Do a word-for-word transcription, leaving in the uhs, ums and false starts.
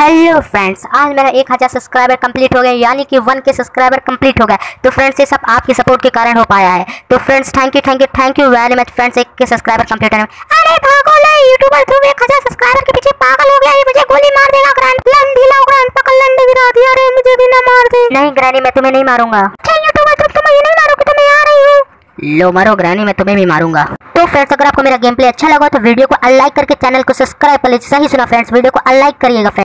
Hello friends, आज मेरा एक हज़ार सब्सक्राइबर कंप्लीट हो गया, यानी कि वन के सब्सक्राइबर कंप्लीट हो गया। तो फ्रेंड्स ये सब आपकी सपोर्ट के कारण हो पाया है। तो friends thank you thank you thank you very much friends, एक के सब्सक्राइबर कंप्लीट होने में। अरे भागो ले यूट्यूबर, तुम एक हज़ार सब्सक्राइबर के पीछे पागल हो गया, ये मुझे गोली मार देगा। ग्रैंड प्लान ढीला हो, ग्रैंड पकड़ लंडे गिरा दिया। अरे मुझे भी ना मार दे। नहीं ग्रैनी, मैं तुम्हें नहीं मारूंगा। यूट्यूबर तुम तुम्हें नहीं मारोगे तो मैं आ रही हूँ। लो मरो ग्रैनी, मैं तुम्हें भी मारूंगा। तो फ्रेंड्स अगर आपको मेरा गेम प्ले अच्छा लगा तो वीडियो को लाइक करके चैनल को सब्सक्राइब कर लीजिए। सही सुना फ्रेंड्स, वीडियो को लाइक करिएगा फ्रेंड्स।